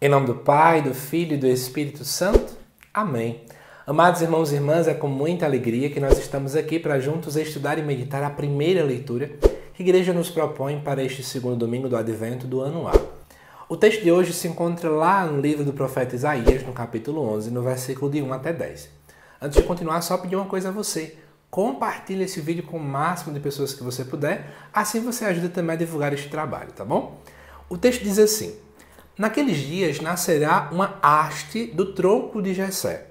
Em nome do Pai, do Filho e do Espírito Santo. Amém. Amados irmãos e irmãs, é com muita alegria que nós estamos aqui para juntos estudar e meditar a primeira leitura que a Igreja nos propõe para este segundo domingo do Advento do ano A. O texto de hoje se encontra lá no livro do profeta Isaías, no capítulo 11, no versículo de 1 até 10. Antes de continuar, só pedir uma coisa a você. Compartilhe esse vídeo com o máximo de pessoas que você puder, assim você ajuda também a divulgar este trabalho, tá bom? O texto diz assim: naqueles dias nascerá uma haste do tronco de Jessé,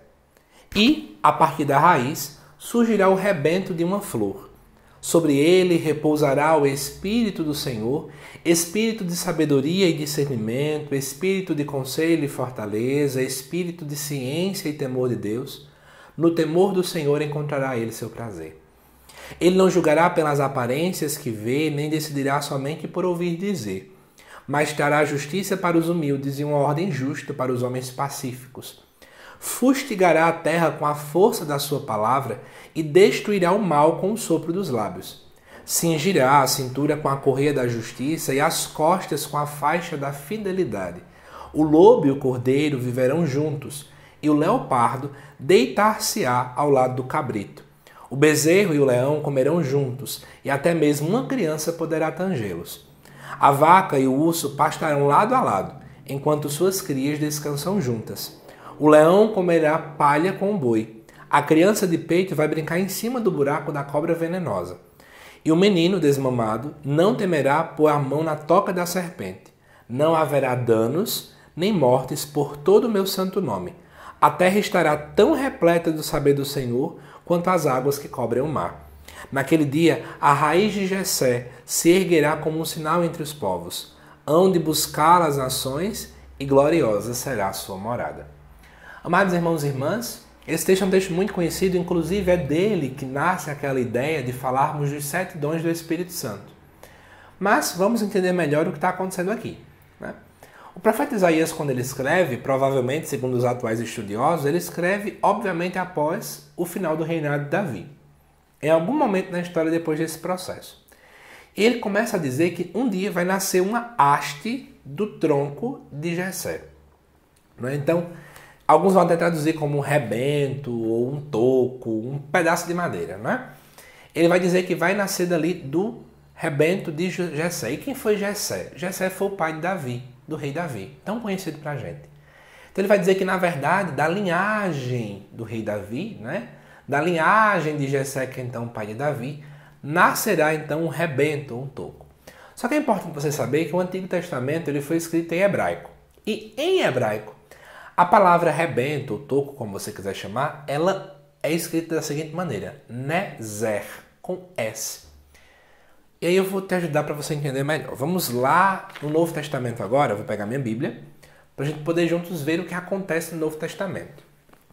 e, a partir da raiz, surgirá o rebento de uma flor. Sobre ele repousará o Espírito do Senhor, Espírito de sabedoria e discernimento, Espírito de conselho e fortaleza, Espírito de ciência e temor de Deus. No temor do Senhor encontrará ele seu prazer. Ele não julgará pelas aparências que vê, nem decidirá somente por ouvir dizer, mas trará justiça para os humildes e uma ordem justa para os homens pacíficos. Fustigará a terra com a força da sua palavra e destruirá o mal com o sopro dos lábios. Cingirá a cintura com a correia da justiça e as costas com a faixa da fidelidade. O lobo e o cordeiro viverão juntos, e o leopardo deitar-se-á ao lado do cabrito. O bezerro e o leão comerão juntos, e até mesmo uma criança poderá tangê-los. A vaca e o urso pastarão lado a lado, enquanto suas crias descansam juntas. O leão comerá palha com o boi. A criança de peito vai brincar em cima do buraco da cobra venenosa. E o menino desmamado não temerá pôr a mão na toca da serpente. Não haverá danos nem mortes por todo o meu santo nome. A terra estará tão repleta do saber do Senhor quanto as águas que cobrem o mar. Naquele dia, a raiz de Jessé se erguerá como um sinal entre os povos. Hão de buscar as nações e gloriosa será a sua morada. Amados irmãos e irmãs, esse texto é um texto muito conhecido, inclusive é dele que nasce aquela ideia de falarmos dos 7 dons do Espírito Santo. Mas vamos entender melhor o que está acontecendo aqui, né? O profeta Isaías, quando ele escreve, provavelmente, segundo os atuais estudiosos, ele escreve, obviamente, após o final do reinado de Davi. Em algum momento na história depois desse processo. E ele começa a dizer que um dia vai nascer uma haste do tronco de Jessé. Então, alguns vão até traduzir como um rebento, ou um toco, um pedaço de madeira, né? Ele vai dizer que vai nascer dali do rebento de Jessé. E quem foi Jessé? Jessé foi o pai de Davi, do rei Davi, tão conhecido pra gente. Então ele vai dizer que, na verdade, da linhagem do rei Davi, né? Da linhagem de Jessé, que é então o pai de Davi, nascerá então um rebento, um toco. Só que é importante você saber que o Antigo Testamento ele foi escrito em hebraico. E em hebraico, a palavra rebento, ou toco, como você quiser chamar, ela é escrita da seguinte maneira: Nezer, com S. E aí eu vou te ajudar para você entender melhor. Vamos lá no Novo Testamento agora, eu vou pegar minha Bíblia, para a gente poder juntos ver o que acontece no Novo Testamento.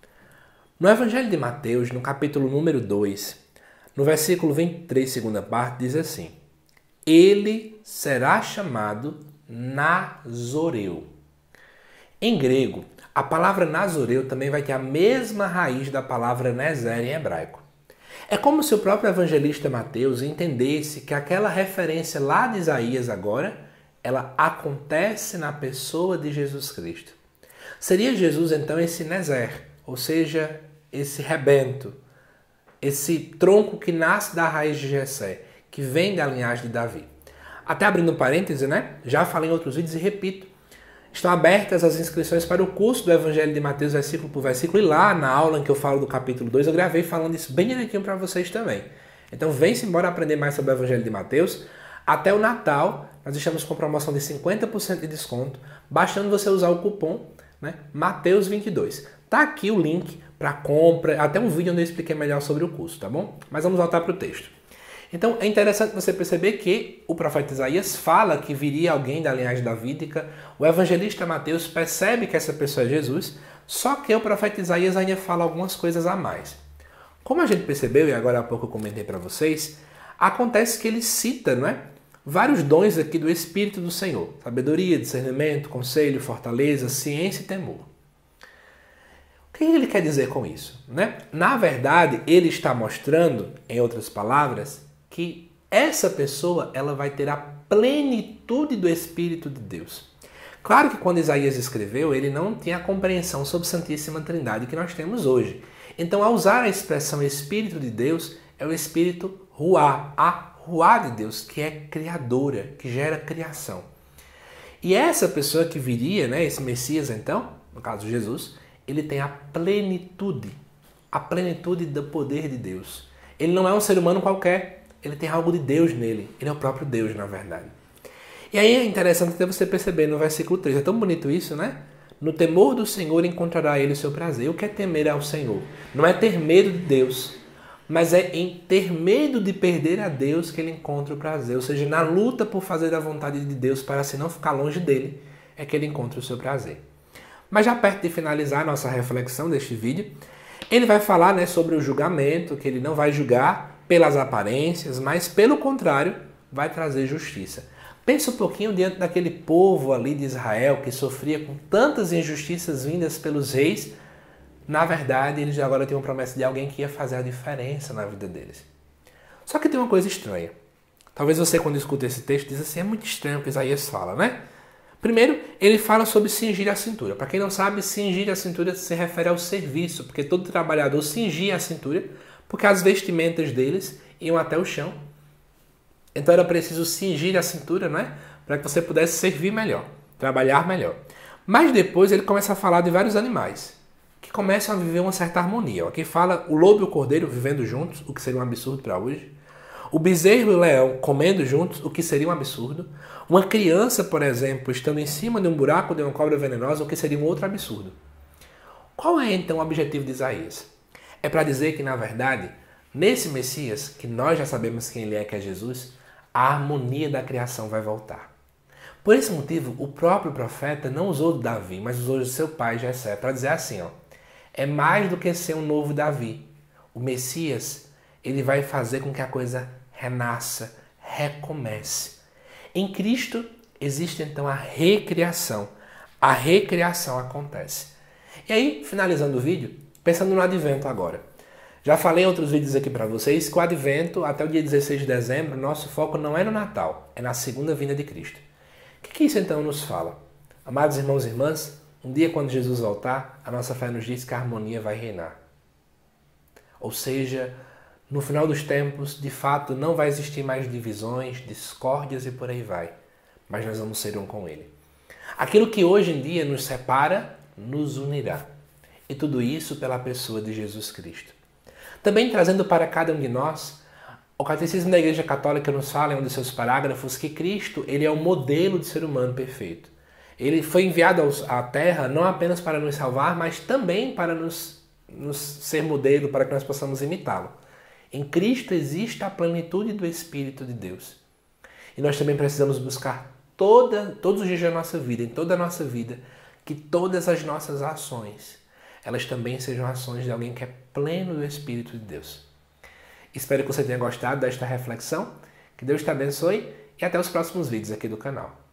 No Evangelho de Mateus, no capítulo número 2, no versículo 23, segunda parte, diz assim: ele será chamado Nazoreu. Em grego, a palavra Nazoreu também vai ter a mesma raiz da palavra Nezer em hebraico. É como se o próprio evangelista Mateus entendesse que aquela referência lá de Isaías agora, ela acontece na pessoa de Jesus Cristo. Seria Jesus então esse Nezer, ou seja, esse rebento, esse tronco que nasce da raiz de Jessé, que vem da linhagem de Davi. Até abrindo um parêntese, né? Já falei em outros vídeos e repito. Estão abertas as inscrições para o curso do Evangelho de Mateus, versículo por versículo. E lá, na aula em que eu falo do capítulo 2, eu gravei falando isso bem direitinho para vocês também. Então, vem-se embora aprender mais sobre o Evangelho de Mateus. Até o Natal, nós estamos com promoção de 50% de desconto, bastando você usar o cupom, né, Mateus22. Tá aqui o link para compra, até um vídeo onde eu expliquei melhor sobre o curso, tá bom? Mas vamos voltar para o texto. Então, é interessante você perceber que o profeta Isaías fala que viria alguém da linhagem davídica. O evangelista Mateus percebe que essa pessoa é Jesus, só que o profeta Isaías ainda fala algumas coisas a mais. Como a gente percebeu, e agora há pouco eu comentei para vocês, acontece que ele cita, não é, vários dons aqui do Espírito do Senhor. Sabedoria, discernimento, conselho, fortaleza, ciência e temor. O que ele quer dizer com isso, né? Na verdade, ele está mostrando, em outras palavras, que essa pessoa ela vai ter a plenitude do Espírito de Deus. Claro que quando Isaías escreveu, ele não tinha a compreensão sobre a Santíssima Trindade que nós temos hoje. Então, ao usar a expressão Espírito de Deus, é o Espírito Ruá, a Ruá de Deus, que é criadora, que gera criação. E essa pessoa que viria, né, esse Messias então, no caso Jesus, ele tem a plenitude do poder de Deus. Ele não é um ser humano qualquer, ele tem algo de Deus nele, ele é o próprio Deus, na verdade. E aí é interessante até você perceber no versículo 3, é tão bonito isso, né? No temor do Senhor encontrará ele o seu prazer. O que é temer ao Senhor? Não é ter medo de Deus, mas é em ter medo de perder a Deus que ele encontra o prazer. Ou seja, na luta por fazer a vontade de Deus para assim não ficar longe dele, é que ele encontra o seu prazer. Mas já perto de finalizar a nossa reflexão deste vídeo, ele vai falar, né, sobre o julgamento, que ele não vai julgar pelas aparências, mas pelo contrário, vai trazer justiça. Pensa um pouquinho diante daquele povo ali de Israel que sofria com tantas injustiças vindas pelos reis. Na verdade, eles agora têm uma promessa de alguém que ia fazer a diferença na vida deles. Só que tem uma coisa estranha. Talvez você, quando escuta esse texto, diz assim, é muito estranho o que Isaías fala, né? Primeiro, ele fala sobre cingir a cintura. Para quem não sabe, cingir a cintura se refere ao serviço, porque todo trabalhador cingia a cintura, porque as vestimentas deles iam até o chão. Então era preciso cingir a cintura, né? Para que você pudesse servir melhor, trabalhar melhor. Mas depois ele começa a falar de vários animais, que começam a viver uma certa harmonia. Aqui fala o lobo e o cordeiro vivendo juntos, o que seria um absurdo para hoje. O bezerro e o leão comendo juntos, o que seria um absurdo. Uma criança, por exemplo, estando em cima de um buraco de uma cobra venenosa, o que seria um outro absurdo. Qual é então o objetivo de Isaías? É para dizer que, na verdade, nesse Messias, que nós já sabemos quem ele é, que é Jesus, a harmonia da criação vai voltar. Por esse motivo, o próprio profeta não usou de Davi, mas usou de seu pai Jessé, para dizer assim, ó, é mais do que ser um novo Davi. O Messias, ele vai fazer com que a coisa renasça, recomece. Em Cristo existe então a recriação. A recriação acontece. E aí, finalizando o vídeo, pensando no Advento agora. Já falei em outros vídeos aqui para vocês que o Advento, até o dia 16 de dezembro, nosso foco não é no Natal, é na segunda vinda de Cristo. O que isso então nos fala? Amados irmãos e irmãs, um dia quando Jesus voltar, a nossa fé nos diz que a harmonia vai reinar. Ou seja, no final dos tempos, de fato, não vai existir mais divisões, discórdias e por aí vai. Mas nós vamos ser um com Ele. Aquilo que hoje em dia nos separa, nos unirá. E tudo isso pela pessoa de Jesus Cristo. Também trazendo para cada um de nós, o Catecismo da Igreja Católica nos fala em um dos seus parágrafos que Cristo ele é o modelo de ser humano perfeito. Ele foi enviado à Terra não apenas para nos salvar, mas também para nos ser modelo, para que nós possamos imitá-lo. Em Cristo existe a plenitude do Espírito de Deus. E nós também precisamos buscar todos os dias da nossa vida, em toda a nossa vida, que todas as nossas ações, elas também sejam ações de alguém que é pleno do Espírito de Deus. Espero que você tenha gostado desta reflexão, que Deus te abençoe e até os próximos vídeos aqui do canal.